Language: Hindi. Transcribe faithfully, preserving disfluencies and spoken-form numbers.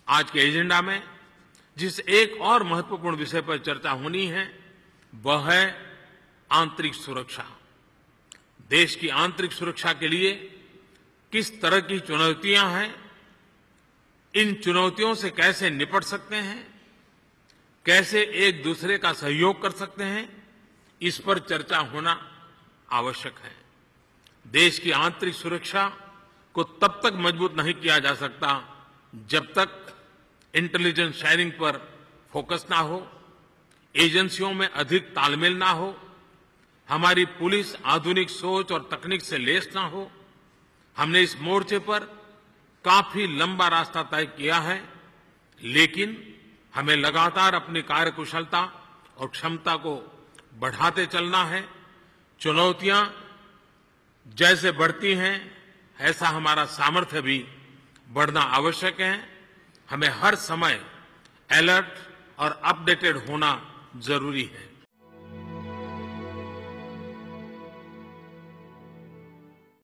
आज के एजेंडा में जिस एक और महत्वपूर्ण विषय पर चर्चा होनी है वह है आंतरिक सुरक्षा। देश की आंतरिक सुरक्षा के लिए किस तरह की चुनौतियां हैं, इन चुनौतियों से कैसे निपट सकते हैं, कैसे एक दूसरे का सहयोग कर सकते हैं, इस पर चर्चा होना आवश्यक है। देश की आंतरिक सुरक्षा को तब तक मजबूत नहीं किया जा सकता जब तक इंटेलिजेंस शेयरिंग पर फोकस ना हो, एजेंसियों में अधिक तालमेल ना हो, हमारी पुलिस आधुनिक सोच और तकनीक से लैस ना हो। हमने इस मोर्चे पर काफी लंबा रास्ता तय किया है, लेकिन हमें लगातार अपनी कार्यकुशलता और क्षमता को बढ़ाते चलना है। चुनौतियां जैसे बढ़ती हैं ऐसा हमारा सामर्थ्य भी बढ़ना आवश्यक है। हमें हर समय अलर्ट और अपडेटेड होना जरूरी है।